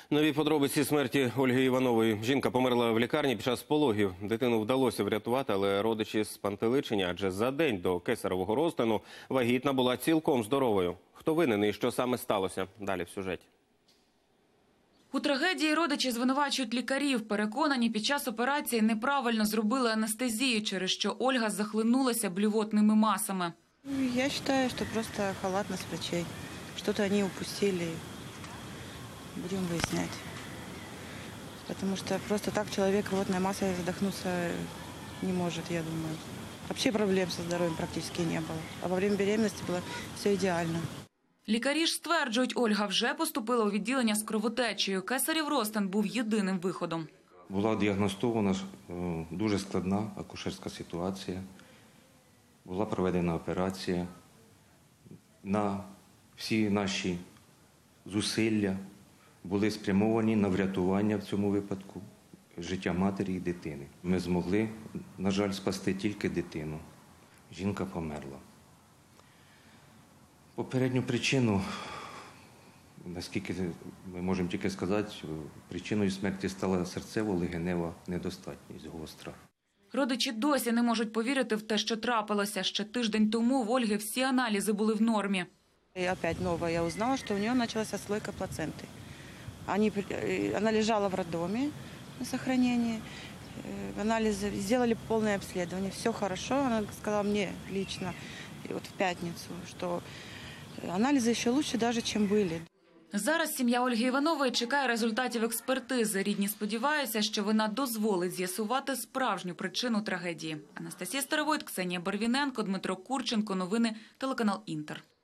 Нові подробиці смерті Ольги Іванової. Жінка померла в лікарні під час пологів. Дитину вдалося врятувати, але родичі спантеличені, адже за день до кесаревого розтину вагітна була цілком здоровою. Хто винен і що саме сталося? Далі в сюжеті. У трагедії родичі звинувачують лікарів. Переконані, під час операції неправильно зробили анестезію, через що Ольга захлинулася блювотними масами. Я вважаю, що просто халатність врачей. Щось вони упустили. Будем выяснять. Потому что просто так человек рвотной массой задохнуться не может, я думаю. Вообще проблем со здоровьем практически не было. А во время беременности было все идеально. Лікарі ж стверджують, Ольга вже поступила у відділення з кровотечею. Кесарів розтин був єдиним виходом. Була діагностована дуже складна акушерська ситуація. Була проведена операція. На всі наші зусилля були спрямовані на врятування в цьому випадку життя матері і дитини. Ми змогли, на жаль, спасти тільки дитину. Жінка померла. Попередню причину, наскільки ми можемо тільки сказати, причиною смерті стала серцево-легенева недостатність гостра. Родичі досі не можуть повірити в те, що трапилося. Ще тиждень тому в Ольги всі аналізи були в нормі. И опять новое я узнала, что у нее началась отслойка плаценты. Она лежала в роддоме на сохранении, анализы, сделали полное обследование, все хорошо. Она сказала мне лично, вот в пятницу, что анализы еще лучше даже, чем были. Зараз сім'я Ольги Іванової чекає результатів експертизи. Рідні сподіваються, що вона дозволить з'ясувати справжню причину трагедії. Анастасія Старовойт, Ксенія Барвіненко, Дмитро Курченко. Новини телеканал Інтер.